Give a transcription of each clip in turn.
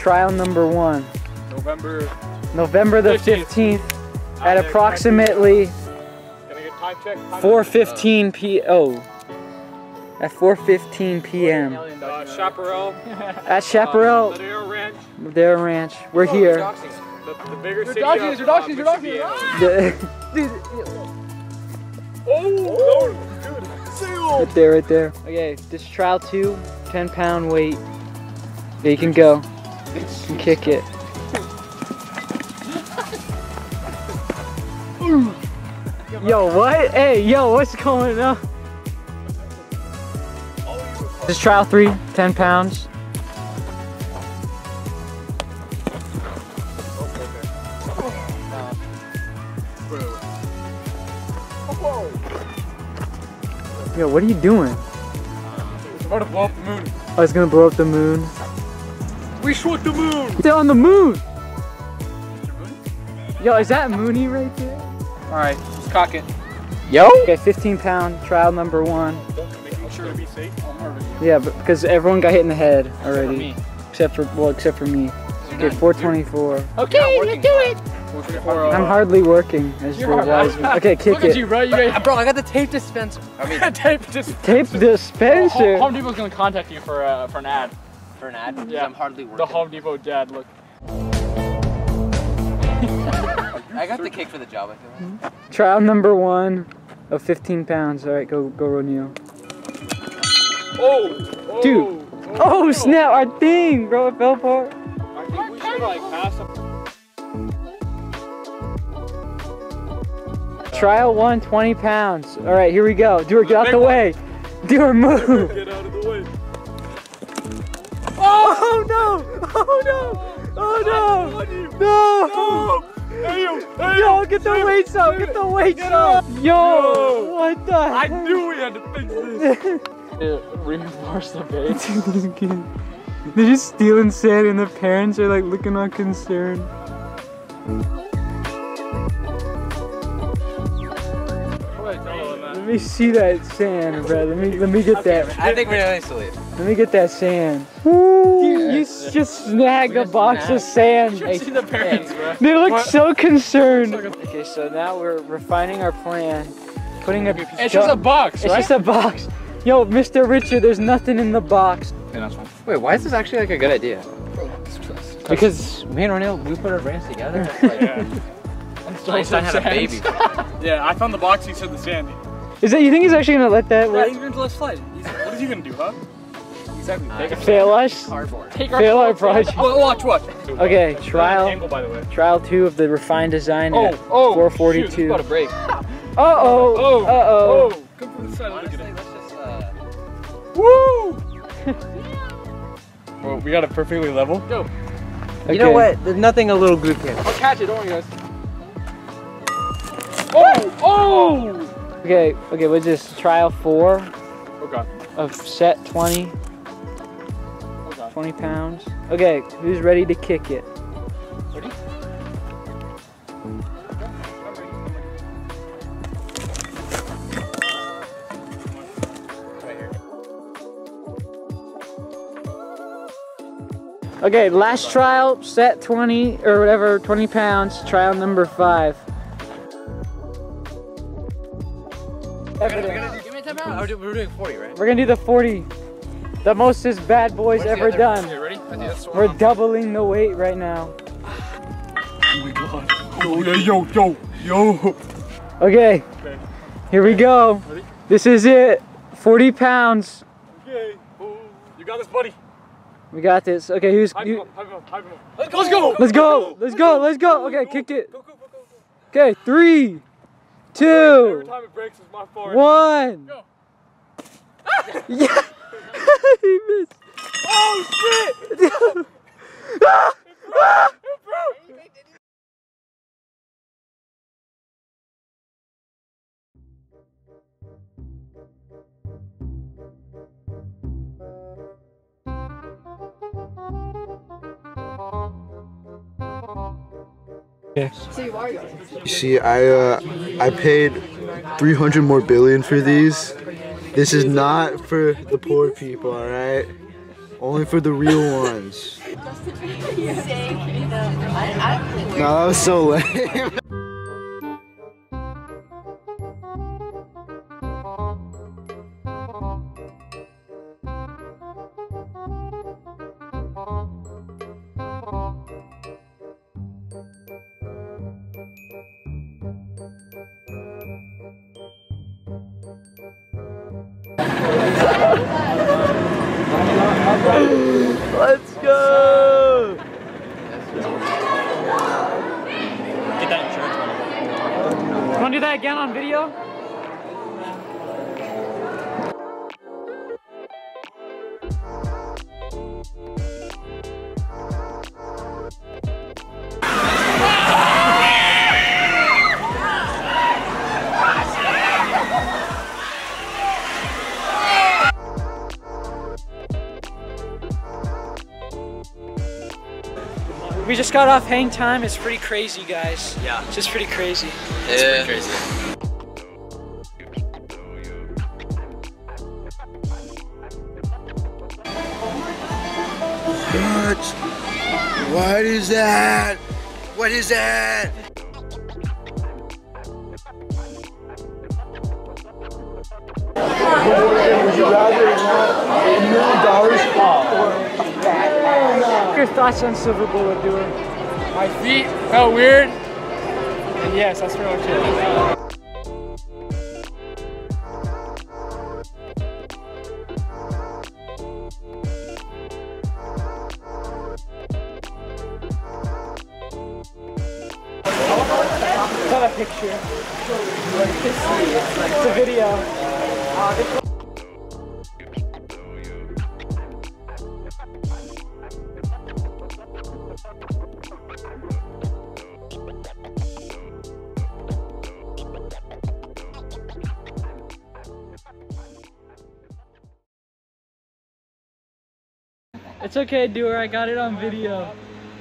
trial number 1. November the 15th at approximately 4:15 at 4:15 p.m. Chaparral. At Chaparral Ladera Ranch. We're here. The bigger city. Right there, right there. Okay, this is trial 2, 10-pound weight. Yeah, you can go. You can kick it. Yo, what? Hey, yo, what's going on? This is trial 3, 10 pounds. Yo, what are you doing? It's about to blow up the moon. Oh, it's gonna blow up the moon. We shot the moon! They're on the moon! Yo, is that Mooney right there? Alright, let's cock it. Yo! Okay, 15-pound trial number 1. Making sure to be safe. Yeah, but because everyone got hit in the head already. Except for me. Okay, 424. Okay, let's do it. I'm hardly working as the wise man. Okay, kick Look at it. you, bro. You got Bro, I got the tape dispenser. I mean, tape just. Tape dispenser. Home Depot's gonna contact you for an ad. for an ad? Yeah. I'm hardly working. The Home Depot dad look. I got the kick for the job, I feel like. Trial number 1 of 15 pounds. All right, go Ronil. Oh! Dude. Oh, snap, our thing, bro, it fell apart. I think we should like pass up. Trial 1, 20 pounds. All right, here we go. Do her, get out the way. Do her move. Get out of the way. Oh no! Oh no! Oh no! No! Hey you! Yo, get the weights up! Get the weights up! Yo! What the I heck? knew we had to fix this. Reinforce the base. They're just stealing sand and the parents are like looking all concerned. Let me see that sand, bro. Let me get that. I think we're going to leave. Let me get that sand. You just snagged a box of sand. You should see the parents, bro. They look so concerned. Okay, so now we're refining our plan. Putting a. It's just a box, It's right? just a box. Yo, Mr. Richard, there's nothing in the box. Wait, why is this actually like a good idea? Because me and Ronil, we put our brains together. Yeah. Einstein had a baby. Yeah, I found the box. He said the sand. is that? You think he's actually gonna let that Yeah, work? he's going to let us slide. What is he gonna do, huh? Exactly. Take Fail us? Cardboard. Take Fail our clothes. project. Watch. Okay, Angle, trial by the way. 2 of the refined design at Shoot, 442. it's about to break. Uh-oh. Come from the side. Look at Honestly, it. let's just, Woo! Well, we got it perfectly level. Go. Okay. You know what? There's nothing a little glue can. I'll catch it, don't worry, guys. Oh! Okay, what's this? Trial 4 Oh god. of set 20. Oh god. 20 pounds. Okay, who's ready to kick it? Ready? Okay, last trial, set 20, or whatever, 20 pounds, trial number 5. Evidence. Give me a 10 pound. Oh, we're doing 40, right? We're gonna do the 40. The most this bad boy's ever done. Okay, ready? We're doubling the weight right now. Oh my god. Yo. Okay, here we go. Ready? This is it. 40 pounds. Okay. You got this, buddy. We got this. Okay, who's... Hype him up. Let's go! Let's go! Okay, kick it. Go. Okay, 3, 2, Every time it breaks, it's my fault. 1. Go. Yeah! He missed. Oh shit! You see, I paid 300 more billion for these. This is not for the poor people, all right? Only for the real ones. No, that was so lame. Let's go! Get that insurance money. You wanna do that again on video? We just got off hang time. It's pretty crazy, guys. Yeah. It's just pretty crazy. It's pretty crazy. What is that? What is that? Would you rather have $1 million or Your thoughts on Silver Bullet, doer? My feet felt weird. And yes, that's pretty much it. It's not a picture. It's a video. It's okay, doer. I got it on video.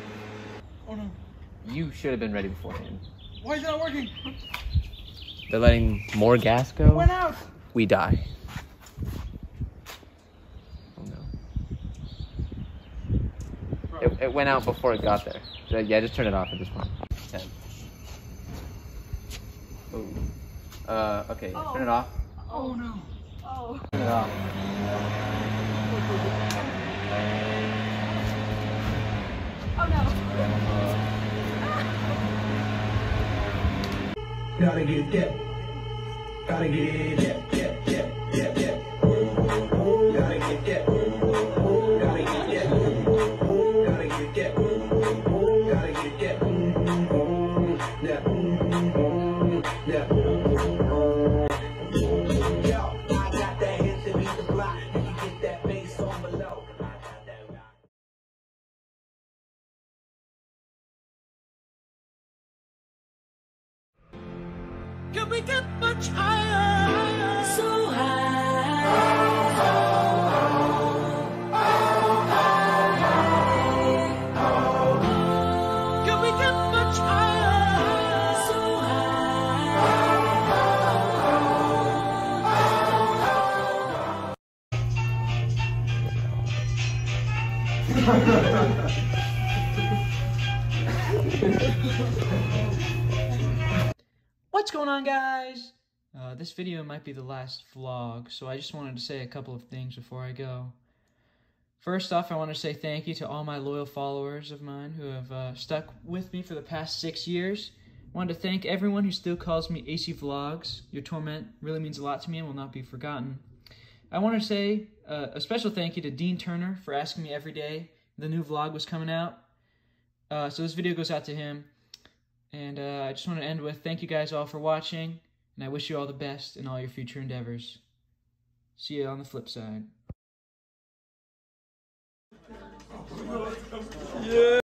You should have been ready beforehand. Why is that not working? They're letting more gas go. Went out. We die. Oh no. It went out before it got there. Yeah, just turn it off at this point. 10. Oh. Okay, turn it off. Oh no. Oh. Turn it off. Gotta get that. Gotta get that. Gotta get that. Gotta get that. Gotta get that. Gotta get that. Yo, I got that hit to beat the block. You can get that bass on below. I got that rock. Can we get much higher? So high. Can we get much higher? So What's going on, guys? This video might be the last vlog, so I just wanted to say a couple of things before I go. First off, I want to say thank you to all my loyal followers of mine who have stuck with me for the past 6 years. I wanted to thank everyone who still calls me AC Vlogs. Your torment really means a lot to me and will not be forgotten. I want to say a special thank you to Dean Turner for asking me every day the new vlog was coming out. So this video goes out to him. And I just want to end with thank you guys all for watching, and I wish you all the best in all your future endeavors. See you on the flip side. Yeah.